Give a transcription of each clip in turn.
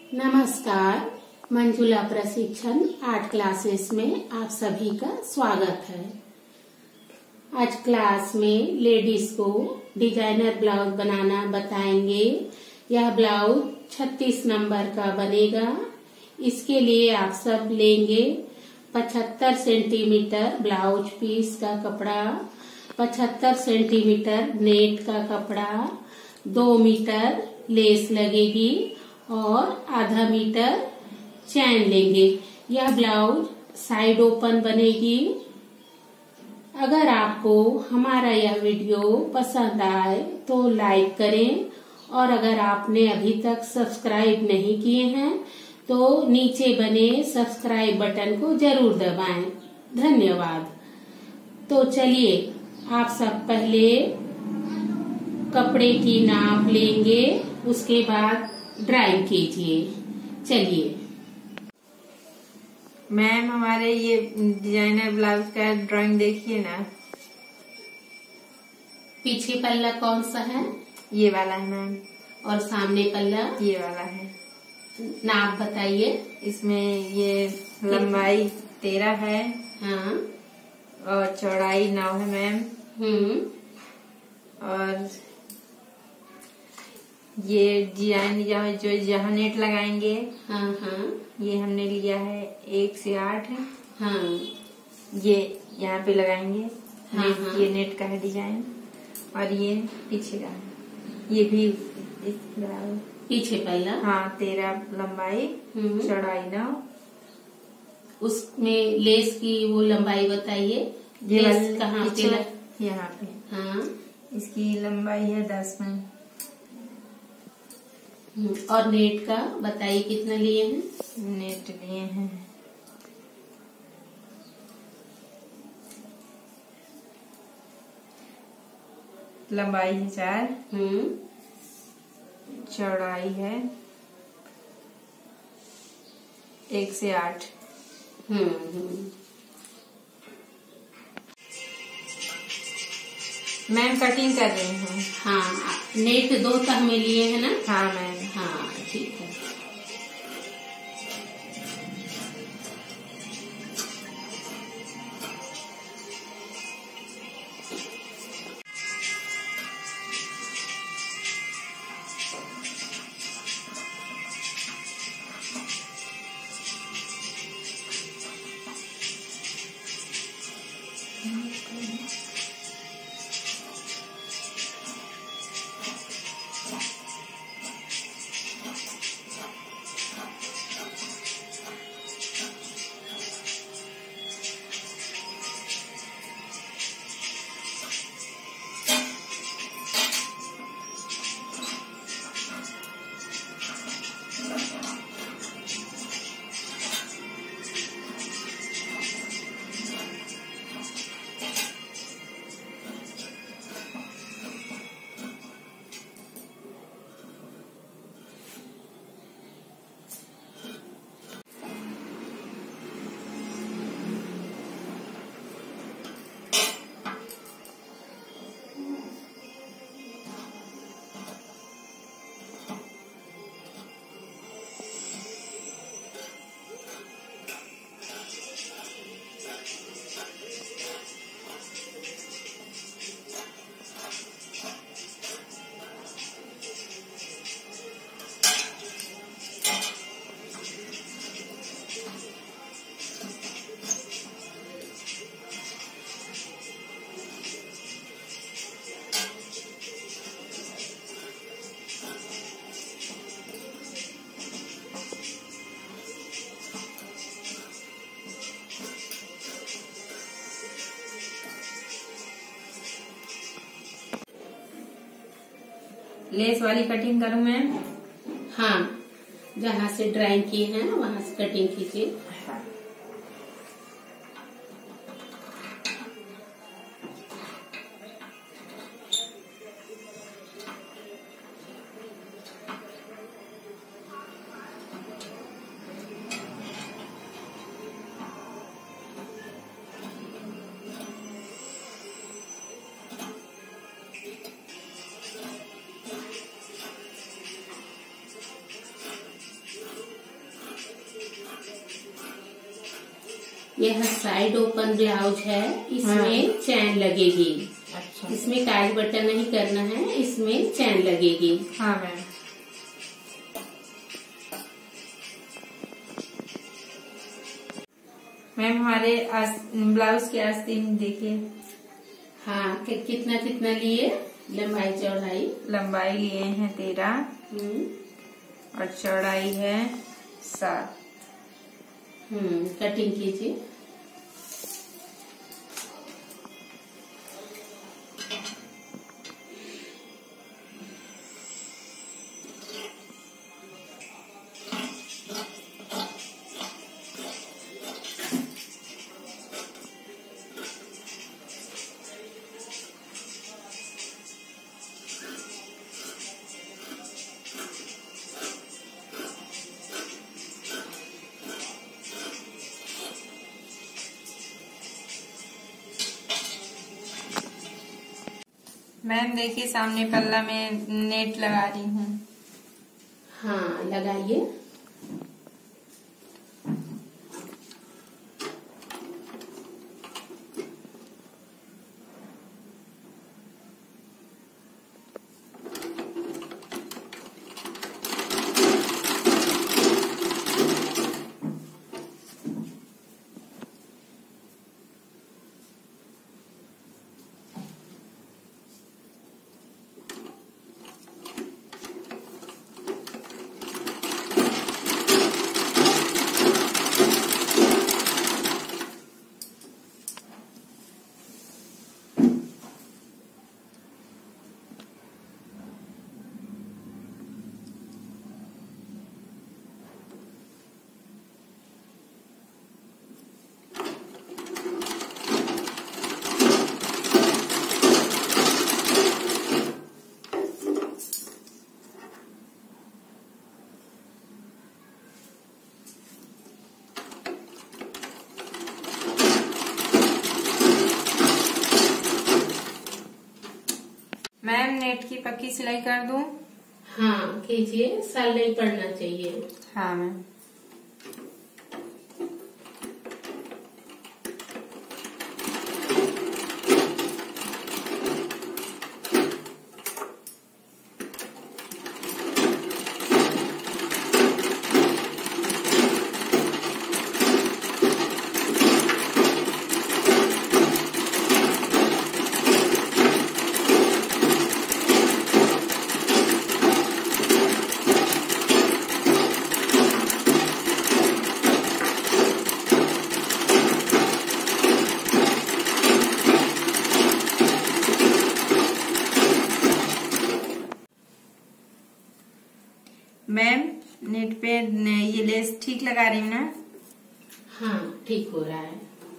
नमस्कार, मंजुला प्रशिक्षण art classes में आप सभी का स्वागत है। आज क्लास में लेडीज को डिजाइनर ब्लाउज बनाना बताएंगे। यह ब्लाउज 36 नंबर का बनेगा। इसके लिए आप सब लेंगे 75 सेंटीमीटर ब्लाउज पीस का कपड़ा, 75 सेंटीमीटर नेट का कपड़ा, 2 मीटर लेस लगेगी और आधा मीटर चैन लेंगे। यह ब्लाउज साइड ओपन बनेगी। अगर आपको हमारा यह वीडियो पसंद आए तो लाइक करें और अगर आपने अभी तक सब्सक्राइब नहीं किए हैं तो नीचे बने सब्सक्राइब बटन को जरूर दबाएं। धन्यवाद। तो चलिए, आप सब पहले कपड़े की नाप लेंगे, उसके बाद ड्राइंग कीजिए। चलिए मैम, हमारे ये डिजाइनर ब्लाउज का ड्राइंग देखिए ना। पीछे पल्ला कौन सा है? ये वाला है मैम। और सामने पल्ला? ये वाला है। नाप बताइए। इसमें ये लंबाई 13 है। हाँ। और चौड़ाई 9 है मैम। और ये डिजाइन जहाँ नेट लगाएंगे, हाँ हाँ, ये हमने लिया है 1 से 8 है। हाँ। ये यहाँ पे लगाएंगे। हाँ, नेट, हाँ। ये नेट का है डिजाइन। और ये पीछे का है। ये भी पीछे पल्ला। हाँ, 13 लंबाई, चौड़ाई 9। उसमें लेस की वो लंबाई बताइए। लेस कहाँ पे? यहाँ पे। हाँ। इसकी लंबाई है 10 में। और नेट का बताइए कितना लिए हैं? नेट लिए हैं लंबाई है 4। चौड़ाई है 1 से 8। मैम, कटिंग कर रही हूँ। हाँ, नेट 2 तह में लिए है ना? हाँ मैम। हाँ, ठीक है। लेस वाली कटिंग करूँ मैम? हाँ, जहाँ से ड्राइंग किए हैं वहाँ से कटिंग कीजिए। यह साइड ओपन ब्लाउज है, इसमें चैन लगेगी। अच्छा, इसमें काज बटन नहीं करना है, इसमें चैन लगेगी। हाँ मैम। मैम हमारे ब्लाउज के आस्तीन देखिए। हाँ, कितना कितना लिए? लंबाई चौड़ाई? लंबाई लिए हैं 13 और चौड़ाई है 7। कटिंग कीजिए। मैम देखिए सामने पल्ला में नेट लगा रही हूँ। हाँ, लगाइए। मैम नेट की पक्की सिलाई कर दूं? हाँ, कीजिए। सल नहीं पड़ना चाहिए। हाँ मैम। मैम नेट पे ये लेस ठीक लगा रही हूँ ना? हाँ, ठीक हो रहा है।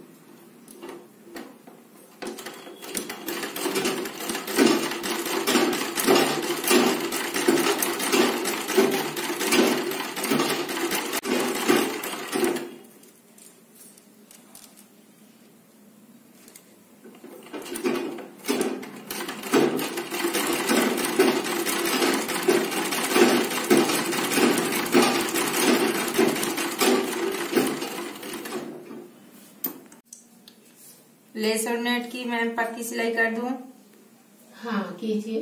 लेस और नेट की मैम पक्की सिलाई कर दूं? हाँ, कीजिए।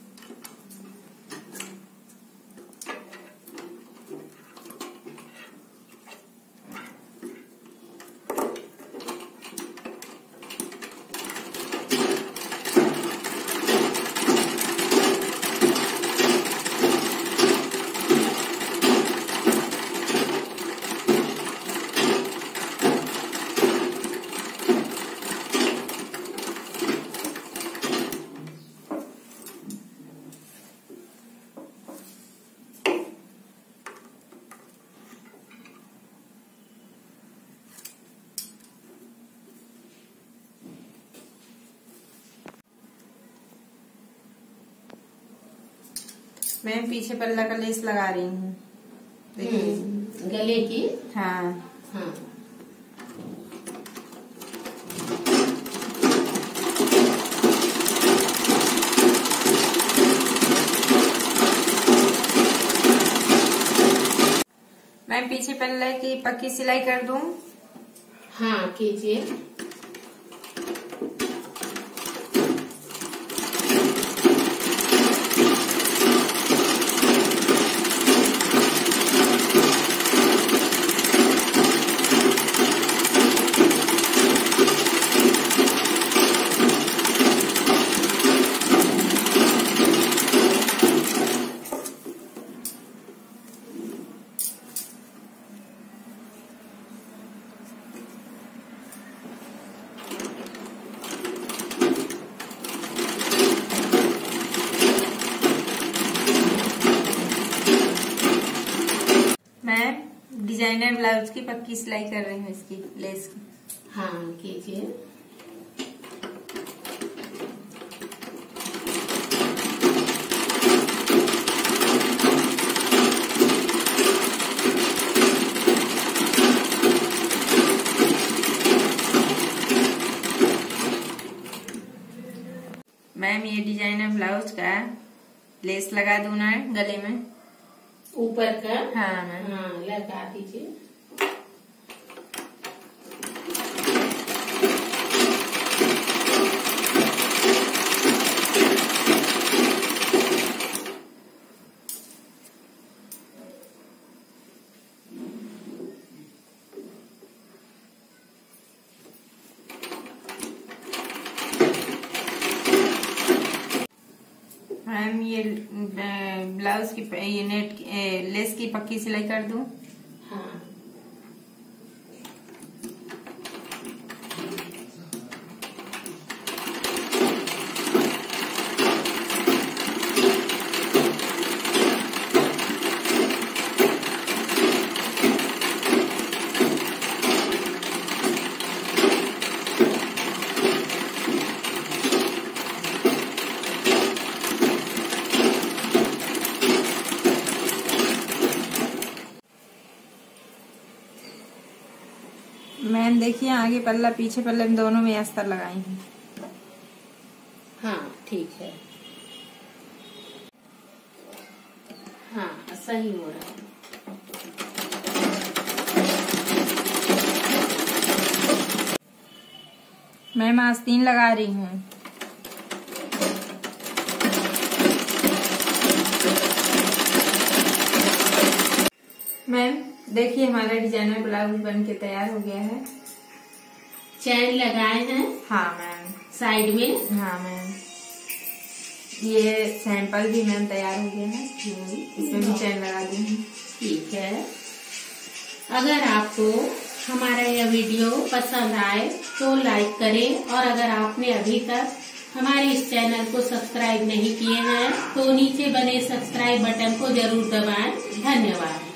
मैं पीछे पल्ला का लेस लगा रही हूँ, देखिए। गले की? हाँ हाँ। मैं पीछे पल्ले की पक्की सिलाई कर दूं? हाँ कीजिए। मैं डिजाइनर ब्लाउज की पक्की सिलाई कर रही हूँ, इसकी लेस की। हाँ कीजिए। मैम ये डिजाइनर ब्लाउज का लेस लगा दूँ ना गले में, ऊपर का? हाँ मैम। हाँ लगा दीजिए। मैम ये ब्लाउज की ये नेट लेस की पक्की सिलाई कर दूं? हाँ मैम देखिए आगे पल्ला पीछे पल्ले में दोनों में अस्तर लगाई हूँ। हाँ ठीक है। हाँ सही हो रहा है। मैम आस्तीन लगा रही हूँ। मैम देखिए हमारा डिजाइनर ब्लाउज बन के तैयार हो गया है। चैन लगाए हैं? हाँ मैम। साइड में? हाँ मैम। ये सैंपल भी मैम तैयार हो गया है, इसमें भी चैन लगा दी है। ठीक है। अगर आपको हमारा यह वीडियो पसंद आए तो लाइक करें, और अगर आपने अभी तक हमारे इस चैनल को सब्सक्राइब नहीं किए हैं तो नीचे बने सब्सक्राइब बटन को जरूर दबाएं। धन्यवाद।